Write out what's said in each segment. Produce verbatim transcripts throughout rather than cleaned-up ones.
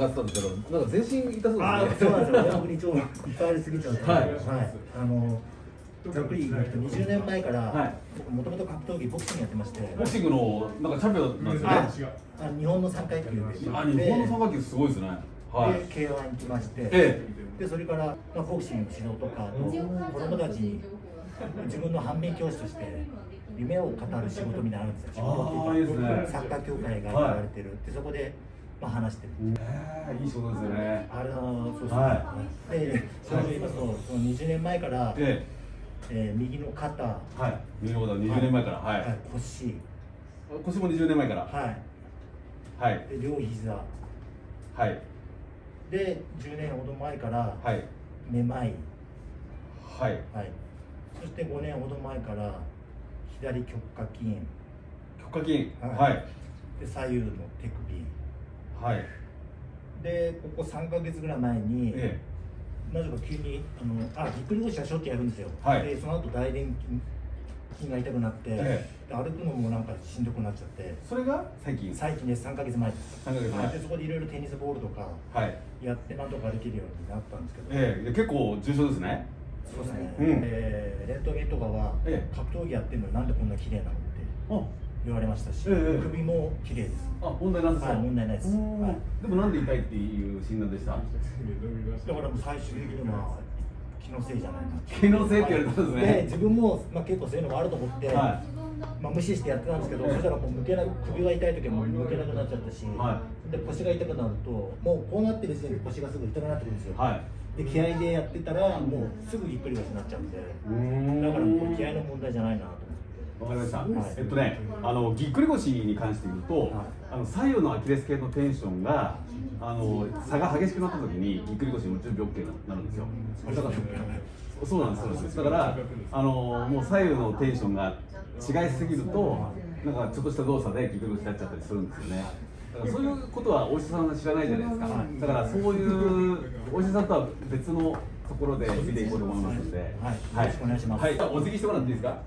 ってたんですけど、なんか全身痛そうですね。 あ、そうなんですよ。親栗腸いっぱいありすぎちゃうと、はい、はい、あのざっくり言うとにじゅうねんまえから、僕もともと格闘技ボクシングやってまして、 ボクシングのなんかチャンピオンなんですよね。 あ、日本のさんかい級で、 あ、日本のさんかい級すごいですね。はい。 で、ケーワン に来まして、 ええ、でそれから、まあ、ボクシングの指導とか、あと子供たちに自分の反面教師として夢を語る仕事みたいなのあるんですよ。 ああ、いいですね。 サッカー協会がやられてる、でそこでまあ話してる。 ええ、いい仕事ですよね。 あれはそうですね。で、それを言いますと、そのにじゅうねんまえから、ええー、右の肩、はい、 右の肩にじゅうねんまえから、はい、はい、 腰、 腰もにじゅうねんまえから、はい、はい、 で両膝、 はい、 でじゅうねんほど前から、 はい、 めまい、 はい、はい、 そしてごねんほど前から左極下筋、 極下筋、はい、 で左右の手首、はい、でここさんかげつぐらい前に、ええ、なぜか急にあのあぎっくり腰はしょっちゅうやるんですよ、はい、でその後大臀筋筋が痛くなって、ええ、歩くのもなんかしんどくなっちゃって、 それが最近最近です。さんかげつまえです。さんかげつまえでそこでいろいろテニスボールとかやってなんとかできるようになったんですけど、ええ、結構重症ですね。そうですね、うん、えー、レントゲンとかは、ええ、格闘技やってるのになんでこんな綺麗なのって言われましたし、ええ、首も綺麗です。あ、問題ないですか？はい、問題ないです。はい、でもなんで痛いっていう診断でした？だからもう最終的には気のせいじゃないな。気のせいって言われたんですね。で、自分もまあ結構そういうのがあると思って、はい、まあ無視してやってたんですけど、はい、そしたらもう向けな首が痛い時はもう向けなくなっちゃったし、はい、で腰が痛くなるともうこうなってる時点で腰がすぐ痛くなってくるんですよ。はい、で気合でやってたらもうすぐぎっくり腰になっちゃうんで、だからもうこれ気合の問題じゃないなと思って。わかりました。はい、えっとね、あのぎっくり腰に関して言うと、はい、あの左右のアキレス腱のテンションがあの差が激しくなった時にぎっくり腰の準備 オーケー になるんですよ。だからそうなんです、そうです。だからあのもう左右のテンションが違いすぎるとなんかちょっとした動作でぎっくり腰になっちゃったりするんですよね。だからそういうことはお医者さんが知らないじゃないですか。だからそういうお医者さんとは別のところで見ていこうと思いますので、はい、よろしくお願いします。はい、お辞儀してもらっていいですか？はい、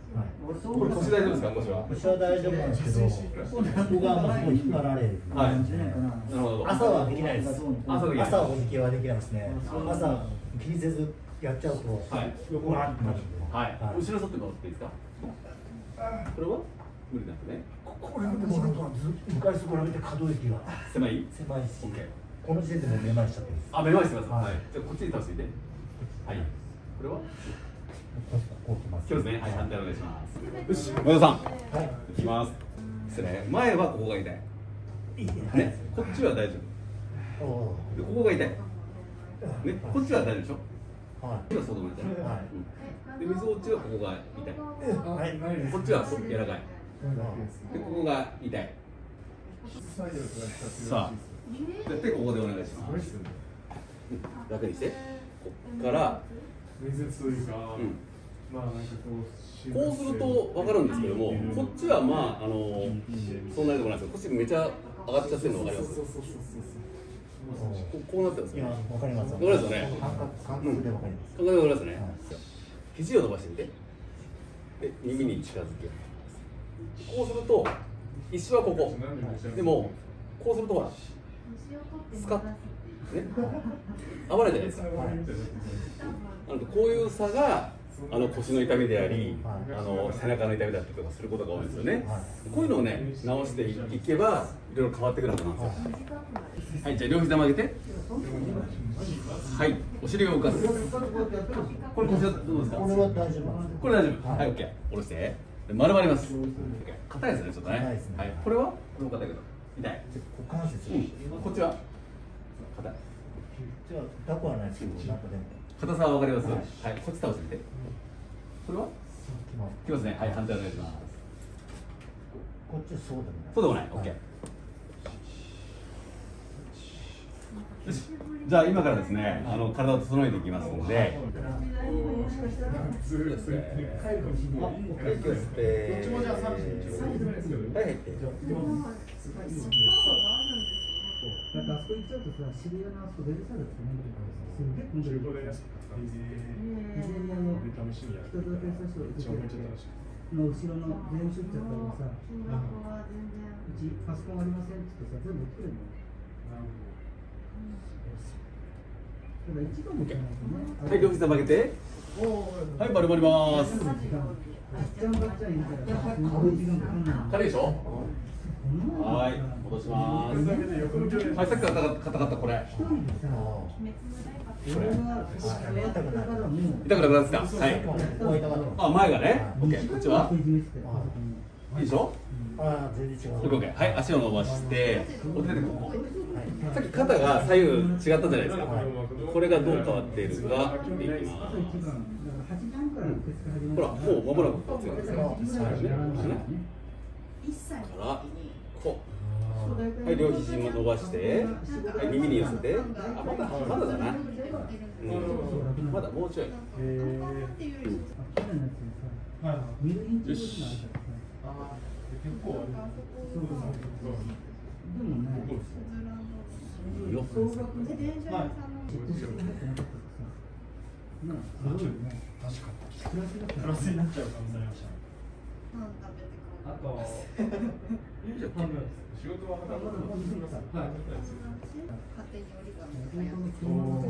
これ腰大丈夫ですか？腰は。腰は大丈夫なんですけど、ここがもうすごい引っ張られる。はい。なるほど。朝はできないです。朝は朝はお辞儀はできないですね。朝気にせずやっちゃうと、はい、横がってなるんで。はい。後ろ反ってもらっていいですか？これは無理なんですね。これでもなんか昔と比べて可動域が狭い。狭いし。この時点でもめまいしちゃってる。あ、めまいしてます。はい。じゃこっちに倒していて。はい。これは？こうきます。そうですね。はい、反対お願いします。よし、前田さん。はい。いきます。失礼。前はここが痛い。いいね。こっちは大丈夫。で、ここが痛い。ね、こっちは大丈夫でしょ。はい。こっちはそうでも痛い。はい。で、みぞおちはここが痛い。はい。こっちは柔らかい。で、ここが痛い。さあ。で、ここでお願いします。楽にして。こっから。面接というか、まあなんかこうこうすると分かるんですけども、こっちはまああのそんなにでもないですけど、こっちめちゃ上がっちゃってるの分かります？こうなってますよね。分かります。分かりますよね。感覚で分かります。感覚で分かりますね。肘を伸ばしてみて。で、耳に近づけ。こうすると一緒はここ。でもこうするとほらスカッね、合わないじゃないですか。なのでこういう差があの腰の痛みであり、あの背中の痛みだったりとかすることが多いんですよね。こういうのをね直していけばいろいろ変わってくるはずなんですよ。はい、じゃあ両膝曲げて。はい、お尻を動かす。これ腰はどうですか？これは大丈夫。これ大丈夫。はい、オッケー。下ろして。丸まります。硬いですね、ちょっとね。はい、これはどう硬いけど痛い。こっちは硬い。じゃあ痛くはないですけど、なんかでも硬さはわかります。はい、こっち倒してみて。これはきますね。はい、反対お願いします。こっちはそうでもない。そうでもない。オッケー。よし、じゃあ今からですね、あの体を整えていきますので。はい、 なんかあそこ行っちゃうとさ、渋谷のあそこベルサイユってなんていうかすげえ混んでる。事前にあの人とだけさせておいての後ろの全部出っちゃったらさ、うちパソコンありませんって言ってさ、全部売ってるの。 はい、両膝曲げて。はい、丸まります。軽いでしょ。はい、戻します。はい、さっきから硬かったこれ。これ。痛くなくなってきた。はい。あ、前がね。オッケー。こっちは。いいでしょ。 あ、全然違う。 オッケー。はい、足を伸ばして、お手でここ。さっき肩が左右違ったじゃないですか。これがどう変わっているか見ていきます。ほら、もう間もなくこう強いですよ。からこう。はい、両肘も伸ばして、はい、耳に寄せて。あ、まだまだだな。うん、まだもうちょい。よし。よっ。 プラスになっちゃう可能性ありました。あと仕事は働くの。はい。勝手に折り紙をやって。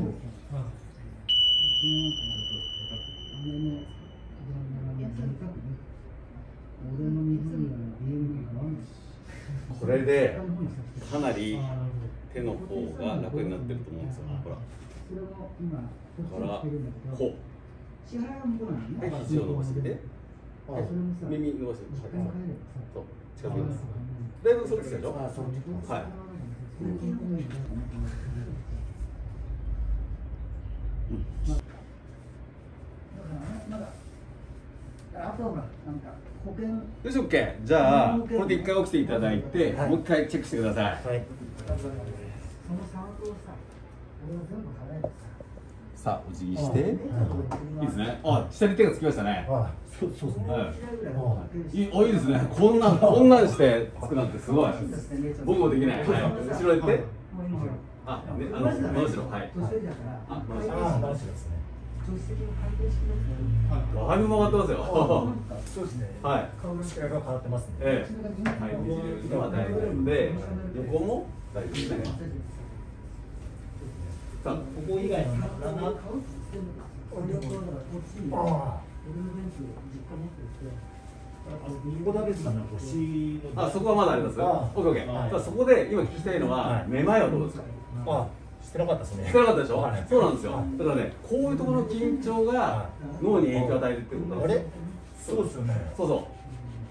これでかなり手の方が楽になってると思うんですよ。ほら。からこう。はい、肘を伸ばしてて。耳伸ばして。そう、近づけます。だいぶそれですでしょ。はい。よし、オッケー。じゃあ、これで一回起きていただいて、もう一回チェックしてください。はい。さあ、お辞儀して。いいですね。あ、下に手がつきましたね。 あ、そうですね。 はい。いいですね。こんな、こんなんしてつくなんてすごい。僕もできない。はい。後ろ行って。あ、ね、あの、真後ろ。はい。あ、真後ろですね。だいぶ曲がってますよ。 そうですね。 はい。 顔の力が変わってますね。 ええ。はい、ねじれるのは大丈夫で、横も大丈夫ですね。さあ、ここ以外のなな。ああ。ここだけですかね。腰の。あ、そこはまだあります。オッケーオッケー。さあ、そこで今聞きたいのは、めまいはどうですか。 あ。してなかったですね。 してなかったでしょ。はい、そうなんですよ。だからね、こういうところの緊張が脳に影響を与えるってことなんですよ。 そうですよね。 そうそう。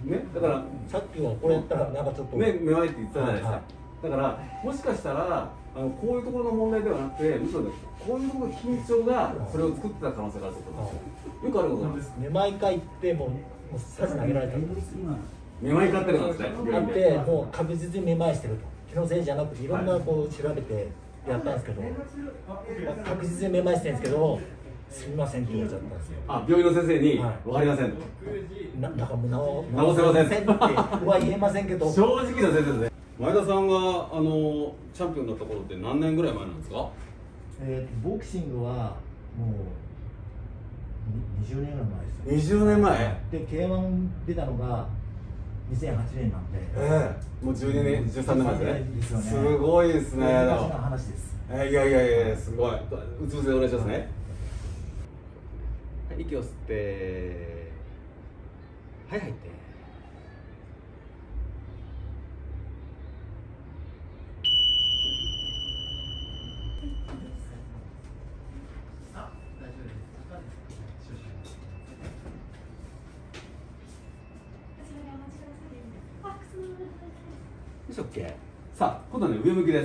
ね、だからさっきはこれやったらなんかちょっとね、めまいって言ってたじゃないですか。だからもしかしたらあのこういうところの問題ではなくて、むしろね、こういうところの緊張がそれを作ってた可能性があるってことなんですよ。よくあることなんです。 めまい科行ってもうさじ投げられたんです。 めまい科ってるんですね。 あってもう確実にめまいしてると。気のせいじゃなくていろんなこう調べて。やったんですけど、確実にめまいしてるんですけど、すみませんって言われちゃったんですよ。 あ、病院の先生に、わかりませんと。 な、なんかもう直直せませんっては言えませんけど。 正直な先生ですね。前田さんがあのチャンピオンになった頃って何年ぐらい前なんですか？ えっとボクシングはもうにじゅうねんぐらい前ですよ。 にじゅうねんまえ。 で ケーワン 出たのがにせんはちねんなんで。 ええ、もうじゅうにねん、じゅうさんねん前ですね。すごいですね。 昔の話です。 え、いやいやいや、すごい。うつ伏せでお願いしますね。息を吸って、はい、吐いて。あ、大丈夫です。よし、オッケー。さあ、今度はね、上向きです。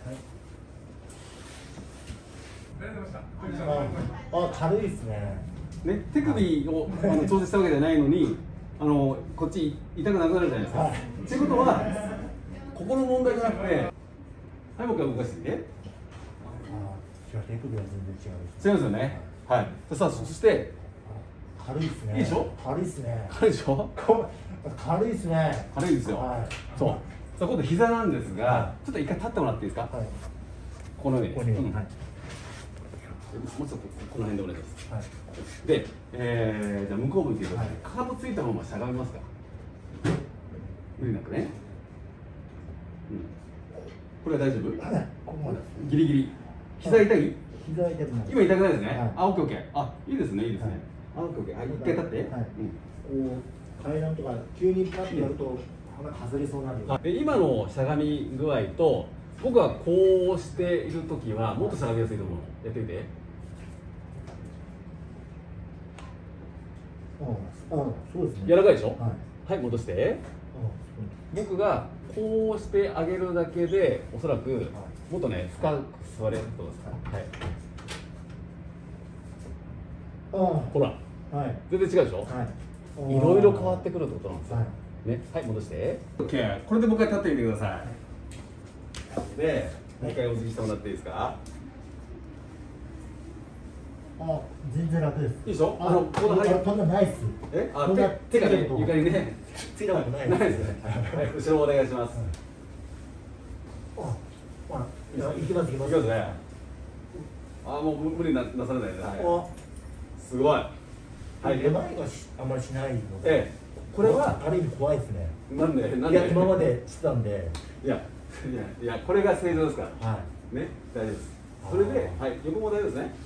あ、軽いですね。 ね、手首をあの調整したわけじゃないのに、あのこっち痛くなくなるじゃないですか。ということは、ここの問題じゃなくて、はい、もう一回動かしてみて。あ、 手首は全然違う。 違いますよね。はい。さあ、そして軽いですね。 いいでしょ？ 軽いですね。 軽いでしょ？ 軽いですね。 軽いですよ。そう。さあ、今度膝なんですが、ちょっと一回立ってもらっていいですか？このように。このように。はい。もうちょっとこの辺でお願いします。はい、で、えー、じゃあ向こう向いてください。かかとついたまましゃがみますか？無理なくね。うん。 これは大丈夫？ はい、ここまでギリギリ。膝痛い？ 膝痛くない。 今痛くないですね。 はい、 あ、オッケーオッケー。あ、いいですね、いいですね。あ、オッケーオッケー。はい、一回立って。はい。 こう階段とか急にパッとやると鼻外れそうになるよ。 で、今のしゃがみ具合と、僕はこうしているときはもっとしゃがみやすいと思う。やってみて。 ああ、そうですね。 柔らかいでしょ？はい。はい、戻して。僕がこうしてあげるだけで、おそらくもっとね、深く座れると思います。はい。ああ、ほら、はい、全然違うでしょ？はい。いろいろ変わってくるってことなんですよ。はい。ね、はい、戻して。オッケー。これでもう一回立ってみてください。で、もう一回お辞儀してもらっていいですか？ あ、全然楽です。いいでしょ？あの、こんなこんなないっす。 え、あ、手がね、床にね、 ついたことないですね。はい、後ろお願いします。 あ、あ、いや、行きます、行きます。 行きますね。あ、もう無理な、なさらないで。はい。すごい。 はい、めまいがあんまりしないので。ええ、 これはある意味怖いですね。 なんで、なんで。 いや、今までしてたんで。 いや、いや、いや、これが正常ですから。はい。ね、大丈夫です。それで、はい、横も大丈夫ですね。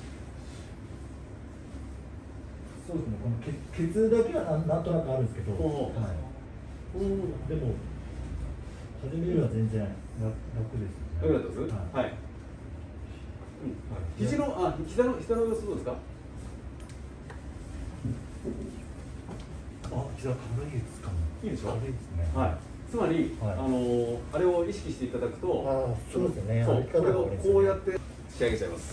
そうですね、このケツだけはなんなんとなくあるんですけど、はい、でも始めるは全然楽ですね。 楽だったです？はい。肘のあ膝の膝の様子どうですか？ あ、膝軽いですかね。 いいでしょ？ 軽いですね。はい。 つまりあのあれを意識していただくと、 あ、そうですね。 そう、これをこうやって仕上げちゃいます。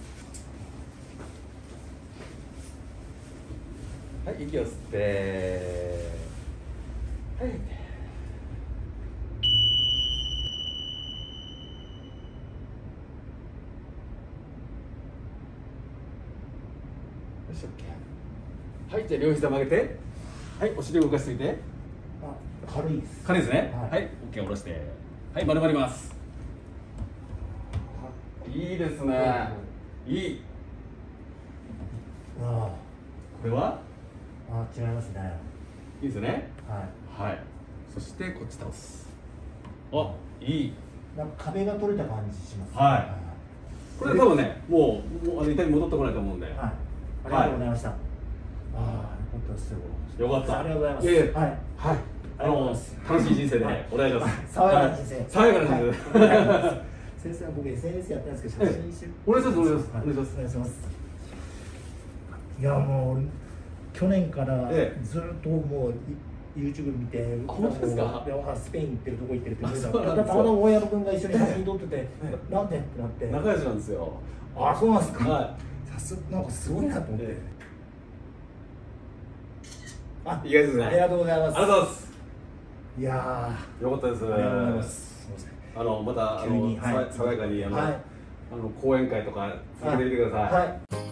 はい、息を吸って、はい、よし、OK。はい、じゃあ両膝曲げて、はい、お尻を動かしてみて。 あ、軽いです。 軽いですね。はい、OK、下ろして、はい、丸まります。いいですね。いい。 ああ、 これは？ あ、違いますね。 いいですね。 はい。 はい。そしてこっち倒す。あ、いい。 なんか壁が取れた感じします。 はい。これ多分ね、もうもうあの痛み戻ってこないと思うんで。はい。 ありがとうございました。ああ、よかったですよ。 よかった。 ありがとうございます。 いえいえ、 はい。 はい。あの楽しい人生でお願いします。 爽やかな人生。 爽やかな人生。 先生は僕 エスエヌエス やってるんですけど、写真集。 お願いします。お願いします。お願いします。 お願いします。いやもう去年からずっともう YouTube 見て、 本当ですか？ スペイン行ってるとこ行ってるって言うから、たまたま大山君が一緒に写真撮ってて、なんでってなって。 仲良しなんですよ。 あ、そうなんですか。 はい。 さすがなんかすごいなと思って。 あ、意外ですね。 ありがとうございます。 ありがとうございます。 いやー、よかったです。 ありがとうございます。すみません。 あのまたあの爽やかにあのあの講演会とか続けてみてください。はい。